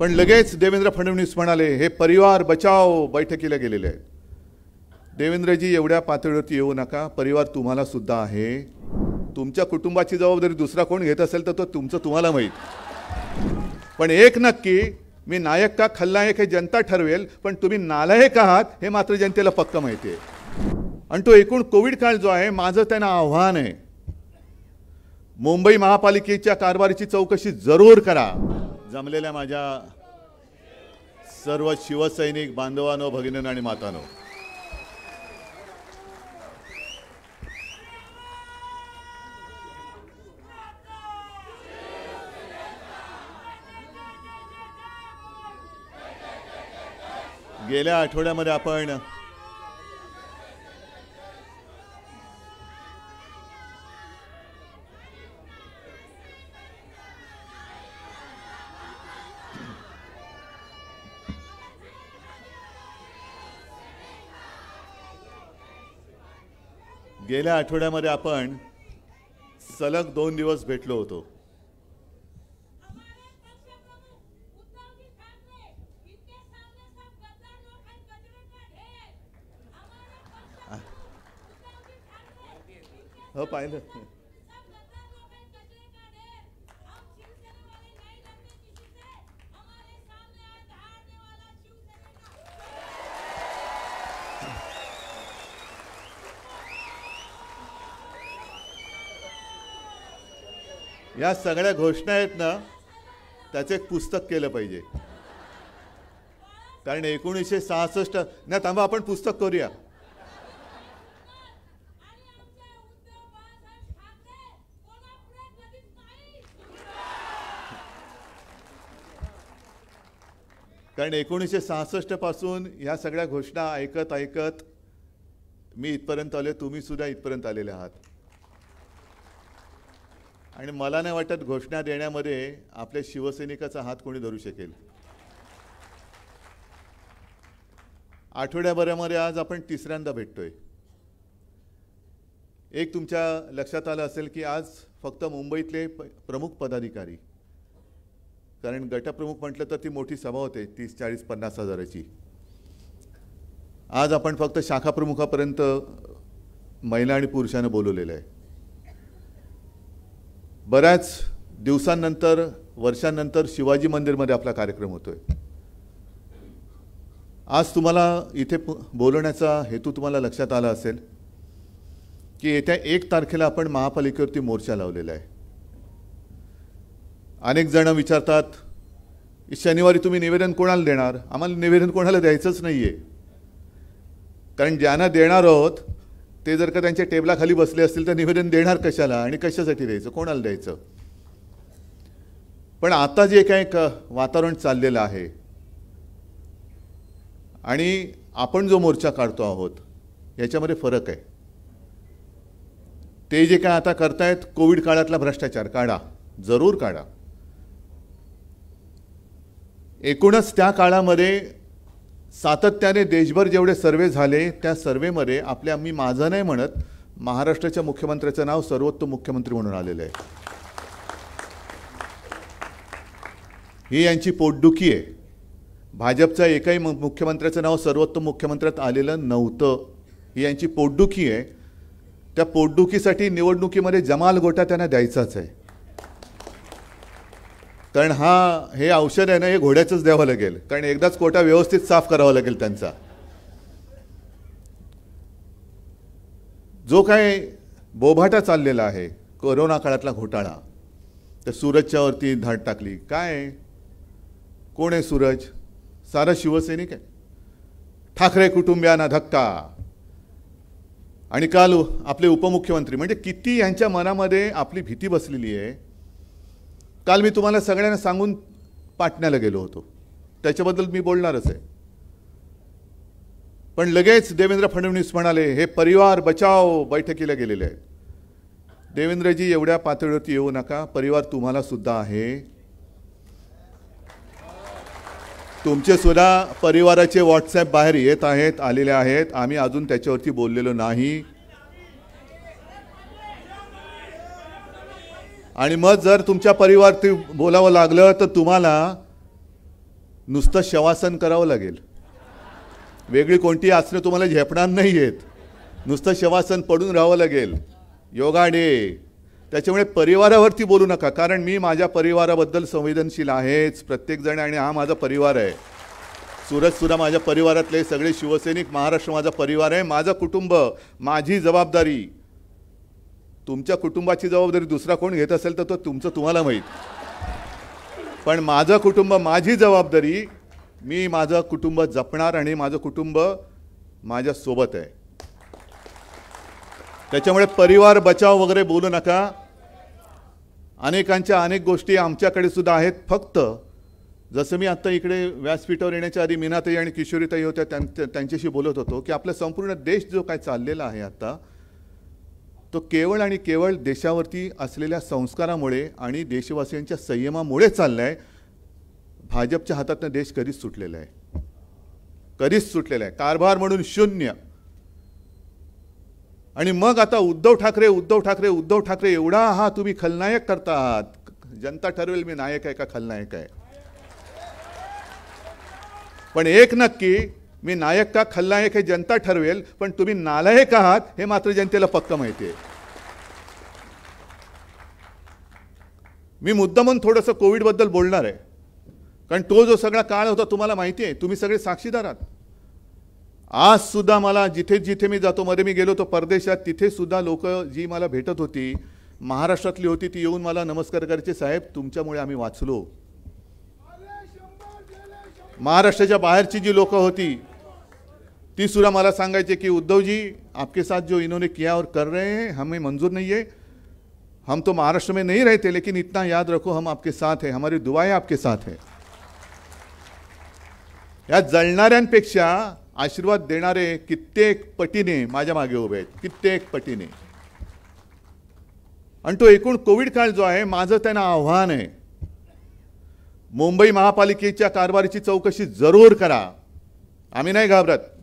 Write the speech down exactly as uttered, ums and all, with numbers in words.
पण लगेच देवेंद्र फडणवीस म्हणाले हे परिवार बचाव बैठकीला गेलेले आहेत. देवेंद्रजी एवढ्या पातळीवरती येऊ नका. परिवार तुम्हाला सुद्धा आहे. तुमच्या कुटुंबाची जबाबदारी दुसरा कोण घेत असेल तर तो तुमचं तुम्हाला माहीत. पण एक नक्की, मी नायक का खलनायक हे जनता ठरवेल, पण तुम्ही नालायक आहात हे मात्र जनतेला पक्क माहिती आहे. आणि तो एकूण कोविड काळ जो आहे, माझं त्यांना आव्हान आहे, मुंबई महापालिकेच्या कारभाराची चौकशी जरूर करा. जमलेल्या माझ्या सर्व शिवसैनिक बांधवांनो, भगिनींनो आणि मातांनो, गेल्या आठवड्यामध्ये आपण गेल्या आठवड्यामध्ये आपण सलग दोन दिवस भेटलो होतो. हो पाहिलं. या सगळ्या घोषणा आहेत ना, त्याचं एक पुस्तक केलं पाहिजे. कारण एकोणीसशे सहासष्ट ना थांबा, आपण पुस्तक करूया. कारण एकोणीसशे सहासष्ट पासून ह्या सगळ्या घोषणा ऐकत ऐकत मी इथपर्यंत आले, तुम्ही सुद्धा इथपर्यंत आलेले आहात. आणि मला नाही वाटत घोषणा देण्यामध्ये आपल्या शिवसैनिकाचा हात कोणी धरू शकेल. आठवड्याभरामध्ये आज आपण तिसऱ्यांदा भेटतोय. एक तुमच्या लक्षात आलं असेल की आज फक्त मुंबईतले प्रमुख पदाधिकारी, कारण गटप्रमुख म्हटलं तर ती मोठी सभा होते तीस चाळीस पन्नास हजाराची. आज आपण फक्त शाखा प्रमुखापर्यंत महिला आणि पुरुषांना बोलवलेलं आहे. बऱ्याच दिवसांनंतर वर्षांनंतर शिवाजी मंदिरमध्ये आपला कार्यक्रम होतोय. आज तुम्हाला इथे बोलवण्याचा हेतू तुम्हाला लक्षात आला असेल की येत्या एक तारखेला आपण महापालिकेवरती मोर्चा लावलेला आहे. अनेक जण विचारतात शनिवारी तुम्ही निवेदन कोणाला देणार? आम्हाला निवेदन कोणाला द्यायचंच नाही आहे. कारण ज्यांना देणार आहोत ते जर का त्यांच्या टेबलाखाली बसले असतील तर निवेदन देणार कशाला आणि कशासाठी द्यायचं, कोणाला द्यायचं? पण आता जे काही वातावरण चाललेलं आहे आणि आपण जो मोर्चा काढतो आहोत याच्यामध्ये फरक आहे. ते जे काय आता करतायत कोविड काळातला भ्रष्टाचार काढा, जरूर काढा. एकूणच त्या काळामध्ये सातत्याने देशभर जेवढे सर्वे झाले त्या सर्वेमध्ये आपल्या, मी माझं नाही म्हणत, महाराष्ट्राच्या मुख्यमंत्र्याचं नाव सर्वोत्तम मुख्यमंत्री म्हणून आलेलं आहे. ही यांची पोटदुखी आहे. भाजपचा एकही मुख्यमंत्र्याचं नाव सर्वोत्तम मुख्यमंत्र्यात आलेलं नव्हतं. ही यांची पोटदुखी आहे. त्या पोटदुखीसाठी निवडणुकीमध्ये जमाल गोटा त्यांना द्यायचाच आहे. कारण हा हे औषध आहे ना, हे घोड्याचंच द्यावं लागेल. कारण एकदाच कोटा व्यवस्थित साफ करावा लागेल त्यांचा. जो काय बोभाटा चाललेला आहे कोरोना काळातला घोटाळा, तर सूरजच्या वरती धाड टाकली. काय कोण आहे सूरज? सारा शिवसैनिक आहे. ठाकरे कुटुंबियांना धक्का. आणि काल आपले उपमुख्यमंत्री, म्हणजे किती यांच्या मनामध्ये आपली भीती बसलेली आहे. काल मी तुम्हाला सगळ्यांना सांगून पाटण्याला गेलो होतो, त्याच्याबद्दल मी बोलणारच आहे. पण लगेच देवेंद्र फडणवीस म्हणाले हे परिवार बचाव बैठकीला गेलेले आहेत. देवेंद्रजी एवढ्या पातळीवरती येऊ नका. परिवार तुम्हाला सुद्धा आहे. तुमचे सुद्धा परिवाराचे व्हॉट्सॲप बाहेर येत आहेत, आलेले आहेत. आम्ही अजून त्याच्यावरती बोललेलो नाही. आणि मग जर तुमच्या परिवारात बोलावं लागलं तर तुम्हाला नुसतं शवासन करावं लागेल. वेगळी कोणती आसनं तुम्हाला झेपणार नाही आहेत. नुसतं शवासन पडून राहावं लागेल. Yoga day. त्याच्यामुळे परिवारावरती बोलू नका, कारण मी माझ्या परिवाराबद्दल संवेदनशील आहेच. प्रत्येकजण, आणि हा माझा परिवार आहे. सुरतसुद्धा माझ्या परिवारातले सगळे शिवसैनिक, महाराष्ट्र माझा परिवार आहे. माझं कुटुंब, माझी जबाबदारी. तुमच्या कुटुंबाची जबाबदारी दुसरा कोण घेत असेल तर तो तुमचं तुम्हाला माहीत, पण माझं कुटुंब, माझी जबाबदारी. मी माझं कुटुंब जपणार आणि माझं कुटुंब माझ्या सोबत आहे. त्याच्यामुळे परिवार बचाव वगैरे बोलू नका. अनेकांच्या अनेक गोष्टी आमच्याकडे सुद्धा आहेत. फक्त जसं मी आत्ता इकडे व्यासपीठावर येण्याच्या आधी मीनाताई आणि किशोरीताई होत्या, त्यां त्यांच्याशी बोलत होतो की आपला संपूर्ण देश जो काय चाललेला आहे आता, तो केवळ आणि केवळ देशावरती असलेल्या संस्कारामुळे आणि देशवासियांच्या संयमामुळे चालला आहे. भाजपच्या हातातनं देश कधीच सुटलेला आहे, कधीच सुटलेला आहे. कारभार म्हणून शून्य. आणि मग आता उद्धव ठाकरे उद्धव ठाकरे उद्धव ठाकरे एवढा हा तुम्ही खलनायक करता आहात. जनता ठरवेल मी नायक आहे का खलनायक आहे. पण एक नक्की, मी नायक का खलनायक हे जनता ठरवेल, पण तुम्ही नालायक आहात हे मात्र जनतेला पक्क माहिती आहे. मी मुद्दामून थोडंसं कोविडबद्दल बोलणार आहे, कारण तो जो सगळा काळ होता तुम्हाला माहिती आहे, तुम्ही सगळे साक्षीदार आहात. आज सुद्धा मला जिथे जिथे मी जातो, मध्ये मी गेलो तो परदेशात, तिथे सुद्धा लोक जी मला भेटत होती, महाराष्ट्रातली होती, ती येऊन मला नमस्कार करायचे. साहेब, तुमच्यामुळे आम्ही वाचलो. महाराष्ट्राच्या बाहेरची जी लोक होती ती सुद्धा मला सांगायचे की उद्धवजी, आपके साथ जो इन्होंने किया और कर रहे हैं हमें मंजूर नहीं है. हम तो महाराष्ट्र में नहीं रहते, लेकिन इतना याद रखो हम आपके साथ हैं, हमारी दुआएं आपके साथ हैं. या जळणाऱ्यांपेक्षा आशीर्वाद देणारे कित्येक पटीने माझ्या मागे उभे आहेत, कित्येक पटीने. आणि तो एकूण कोविड काळ जो आहे, माझं त्यांना आव्हान आहे, मुंबई महापालिकेच्या कारभाराची चौकशी जरूर करा. आम्ही नाही घाबरत.